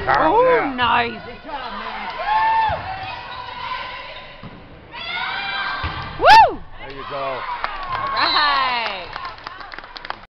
Carl, Oh, yeah. nice. Good job, man. Woo! There you go. All right.